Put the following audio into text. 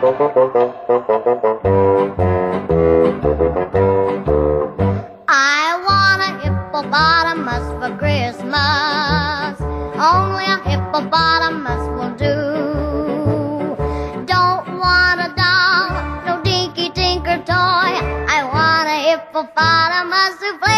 I want a hippopotamus for Christmas. Only a hippopotamus will do. Don't want a doll, no dinky tinker toy. I want a hippopotamus to play